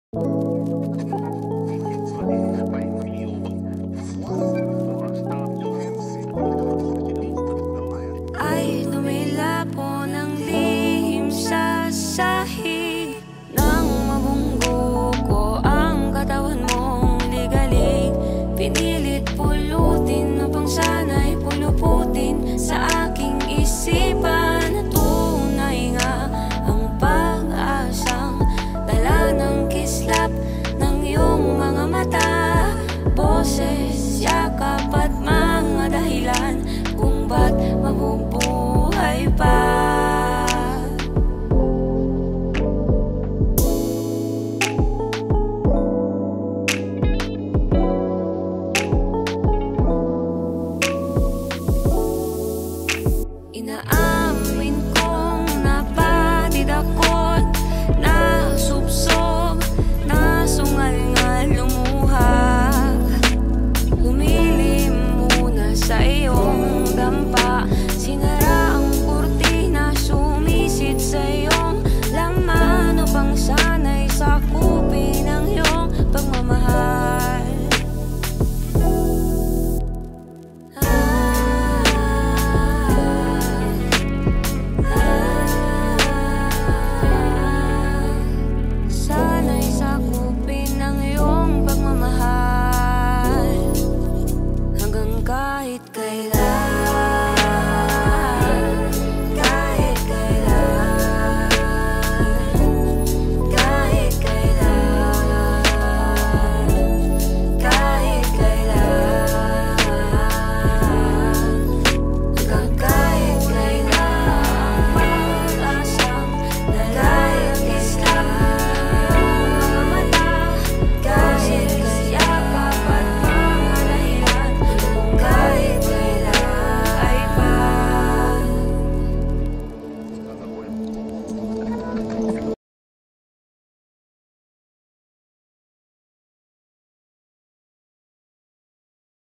Ay tumilapon ng lihim sa sahig ng mabunggo ko ang katawan mong ligalig. Pinilit pulutin upang sana'y puluputin sa aking isipan na tunay nga ang pag-asang dala ng kislap ng iyong mga mata. Boses, yakap at mga dahilan kung ba't mabubuhay pa. Inaamin kong napatid ako